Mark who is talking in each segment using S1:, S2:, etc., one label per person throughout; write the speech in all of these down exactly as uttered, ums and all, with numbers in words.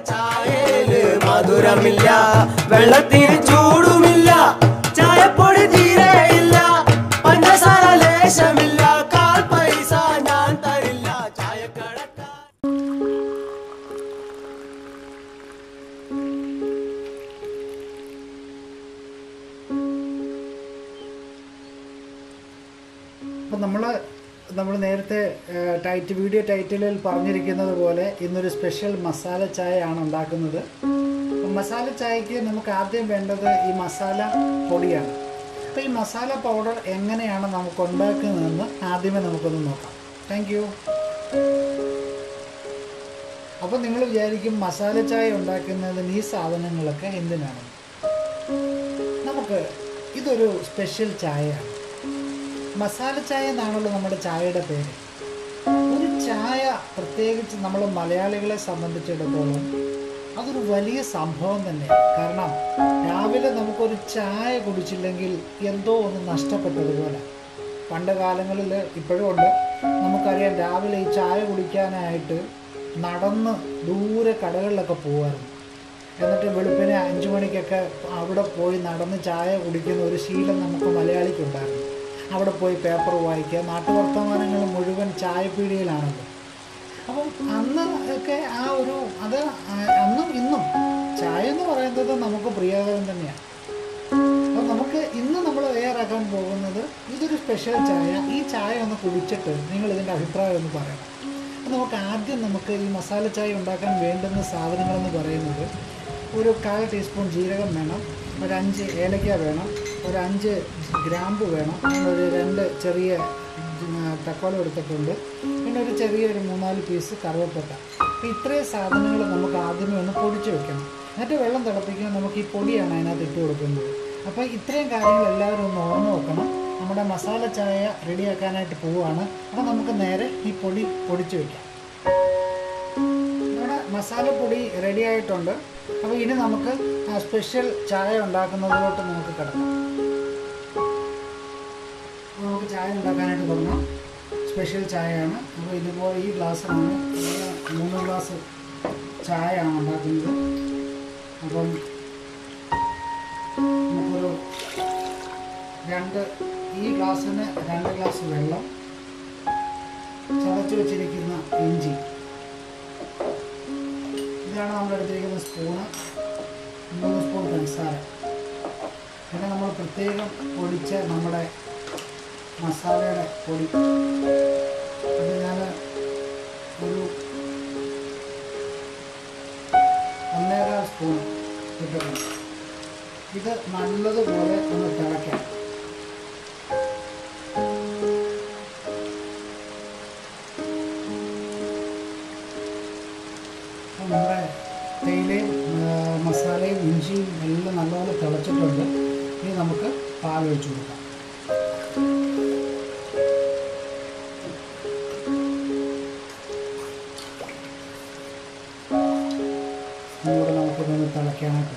S1: ചായയില് മധുരമില്ല, വെള്ളത്തിന് ചൂടുമില്ല, ചായപ്പൊടി തീരെയില്ല, പഞ്ചസാര ലേശമില്ല, കാൽ പൈസ ഞാൻ തരില്ല ചായക്കടക്കാരൻ.
S2: അപ്പം നമ്മൾ നമ്മൾ നേരത്തെ ടൈറ്റ് വീഡിയോ ടൈറ്റിലിൽ പറഞ്ഞിരിക്കുന്നത് പോലെ ഇന്നൊരു സ്പെഷ്യൽ മസാല ചായ ആണ് ഉണ്ടാക്കുന്നത്. അപ്പം മസാല ചായക്ക് നമുക്ക് ആദ്യം വേണ്ടത് ഈ മസാല പൊടിയാണ്. അപ്പോൾ ഈ മസാല പൗഡർ എങ്ങനെയാണ് നമുക്ക് ഉണ്ടാക്കുന്നതെന്ന് ആദ്യമേ നമുക്കൊന്ന് നോക്കാം. Thank you. അപ്പോൾ നിങ്ങൾ വിചാരിക്കും മസാല ചായ ഉണ്ടാക്കുന്നതിന് ഈ സാധനങ്ങളൊക്കെ എന്തിനാണ്? നമുക്ക് ഇതൊരു സ്പെഷ്യൽ ചായയാണ്. മസാല ചായ എന്നാണല്ലോ നമ്മുടെ ചായയുടെ പേര്. ഒരു ചായ പ്രത്യേകിച്ച് നമ്മൾ മലയാളികളെ സംബന്ധിച്ചിടത്തോളം അതൊരു വലിയ സംഭവം തന്നെ. കാരണം രാവിലെ നമുക്കൊരു ചായ കുടിച്ചില്ലെങ്കിൽ എന്തോ ഒന്ന് നഷ്ടപ്പെട്ടതുപോലെ. പണ്ട് കാലങ്ങളിൽ ഇപ്പോഴും ഉണ്ട്. നമുക്കറിയാം, രാവിലെ ഈ ചായ കുടിക്കാനായിട്ട് നടന്ന് ദൂരെ കടകളിലൊക്കെ പോകുമായിരുന്നു. എന്നിട്ട് വെളുപ്പിനെ അഞ്ചു മണിക്കൊക്കെ അവിടെ പോയി നടന്ന് ചായ കുടിക്കുന്ന ഒരു ശീലം നമുക്ക് മലയാളിക്കുണ്ടായിരുന്നു. അവിടെ പോയി പേപ്പർ വായിക്കുക, നാട്ടുവർത്തമാനങ്ങൾ മുഴുവൻ ചായപ്പീടികയിലാണല്ലോ. അപ്പം അന്ന് ഒക്കെ ആ ഒരു അത് അന്നും ഇന്നും ചായ എന്ന് പറയുന്നത് നമുക്ക് പ്രിയകരം തന്നെയാണ്. അപ്പം നമുക്ക് ഇന്ന് നമ്മൾ തയ്യാറാക്കാൻ പോകുന്നത് ഇതൊരു സ്പെഷ്യൽ ചായ. ഈ ചായ ഒന്ന് കുടിച്ചിട്ട് നിങ്ങൾ ഇതിൻ്റെ അഭിപ്രായം ഒന്ന് പറയണം. അപ്പം നമുക്ക് ആദ്യം നമുക്ക് ഈ മസാല ചായ ഉണ്ടാക്കാൻ വേണ്ടുന്ന സാധനങ്ങളെന്ന് പറയുന്നത് ഒരു കാൽ ടീസ്പൂൺ ജീരകം വേണം, ഒരു അഞ്ച് ഏലക്ക വേണം, ഒരു അഞ്ച് ഗ്രാമ്പു വേണം, ഒരു രണ്ട് ചെറിയ തക്കാളി എടുത്തിട്ടുണ്ട്, പിന്നെ ഒരു ചെറിയൊരു മൂന്നാല് പീസ് കറുവപ്പട്ട. അപ്പോൾ ഇത്രയും സാധനങ്ങൾ നമുക്ക് ആദ്യമേ ഒന്ന് പൊടിച്ച് വെക്കണം. എന്നിട്ട് വെള്ളം തിളപ്പിക്കാൻ നമുക്ക് ഈ പൊടിയാണ് അതിനകത്ത് ഇട്ട് കൊടുക്കുന്നത്. അപ്പോൾ ഇത്രയും കാര്യങ്ങൾ എല്ലാവരും ഒന്ന് ഓർമ്മ വെക്കണം. നമ്മുടെ മസാല ചായ റെഡിയാക്കാനായിട്ട് പോവുകയാണ്. അപ്പോൾ നമുക്ക് നേരെ ഈ പൊടി പൊടിച്ച് വയ്ക്കാം. നമ്മുടെ മസാലപ്പൊടി റെഡി ആയിട്ടുണ്ട്. അപ്പോൾ ഇനി നമുക്ക് ആ സ്പെഷ്യൽ ചായ ഉണ്ടാക്കുന്നതിലോട്ട് നമുക്ക് കിടക്കാം. നമുക്ക് ചായ ഉണ്ടാക്കാനായിട്ട് തുടങ്ങാം. സ്പെഷ്യൽ ചായയാണ്. അപ്പോൾ ഇതുപോലെ ഈ ഗ്ലാസ്സിലാണ് മൂന്ന് ഗ്ലാസ് ചായയാണ് ഉണ്ടാക്കുന്നത്. അപ്പം നമുക്കൊരു രണ്ട് ഈ ഗ്ലാസ്സിന് രണ്ട് ഗ്ലാസ് വെള്ളം, ചതച്ച് വെച്ചിരിക്കുന്ന ഇഞ്ചി, ഇതാണ് നമ്മൾ എടുത്തിരിക്കുന്ന സ്പൂണ്, മൂന്ന് സ്പൂൺ പഞ്ചസാര, പിന്നെ നമ്മൾ പ്രത്യേകം പൊടിച്ച നമ്മുടെ മസാലയുടെ പൊടി. അത് ഞാൻ ഒരു ഒന്നേകാൽ സ്പൂൺ ഇട്ടിട്ടുണ്ട്. ഇത് നല്ലതുപോലെ ഒന്ന് തിളയ്ക്കാം. നമ്മുടെ തേയിലയും മസാലയും ഇഞ്ചിയും എല്ലാം നല്ലപോലെ തിളച്ചിട്ടുണ്ട്. ഇനി നമുക്ക് പാലൊഴിച്ച് കൊടുക്കാം. ഇവിടെ നമുക്കിതൊന്ന് തിളയ്ക്കാനായിട്ട്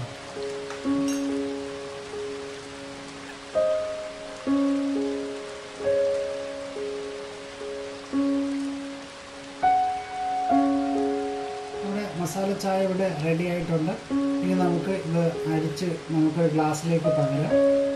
S2: ഇവിടെ മസാല ചായ ഇവിടെ റെഡി ആയിട്ടുണ്ട്. ഇനി നമുക്ക് ഇത് അരിച്ച് നമുക്ക് ഗ്ലാസ്സിലേക്ക് പകരാം.